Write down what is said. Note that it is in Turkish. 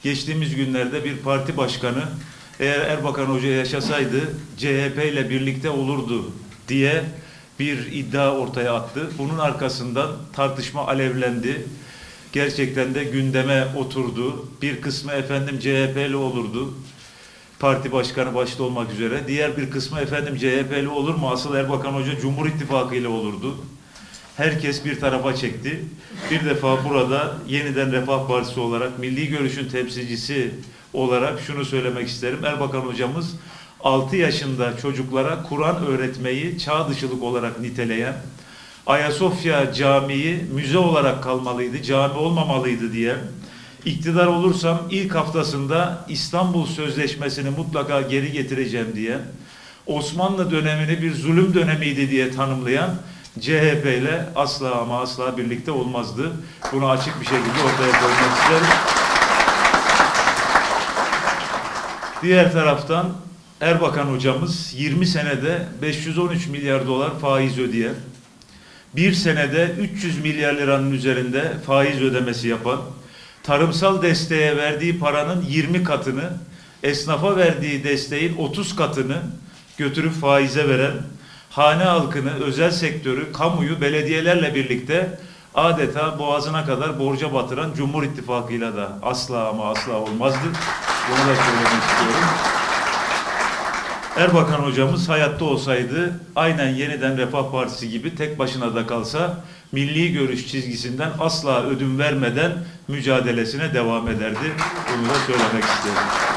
geçtiğimiz günlerde bir parti başkanı eğer Erbakan Hoca yaşasaydı CHP ile birlikte olurdu diye bir iddia ortaya attı. Bunun arkasından tartışma alevlendi. Gerçekten de gündeme oturdu. Bir kısmı efendim CHP'li olurdu. Parti başkanı başta olmak üzere. Diğer bir kısmı efendim CHP'li olur mu? Asıl Erbakan Hoca Cumhur İttifakı ile olurdu. Herkes bir tarafa çekti. Bir defa burada yeniden Refah Partisi olarak, Milli Görüş'ün temsilcisi olarak şunu söylemek isterim. Erbakan hocamız 6 yaşında çocuklara Kur'an öğretmeyi çağ dışılık olarak niteleyen, Ayasofya Camii müze olarak kalmalıydı, cami olmamalıydı diye, iktidar olursam ilk haftasında İstanbul Sözleşmesi'ni mutlaka geri getireceğim diye, Osmanlı dönemini bir zulüm dönemiydi diye tanımlayan CHP ile asla ama asla birlikte olmazdı. Bunu açık bir şekilde ortaya koymak isterim. Diğer taraftan Erbakan hocamız 20 senede 513 milyar dolar faiz ödeyen, bir senede 300 milyar liranın üzerinde faiz ödemesi yapan, tarımsal desteğe verdiği paranın 20 katını, esnafa verdiği desteğin 30 katını götürüp faize veren, hane halkını, özel sektörü, kamuyu, belediyelerle birlikte adeta boğazına kadar borca batıran Cumhur İttifakı'yla da asla ama asla olmazdı. Bunu da söylemek istiyorum. Erbakan hocamız hayatta olsaydı aynen yeniden Refah Partisi gibi tek başına da kalsa milli görüş çizgisinden asla ödün vermeden mücadelesine devam ederdi. Bunu da söylemek istiyorum.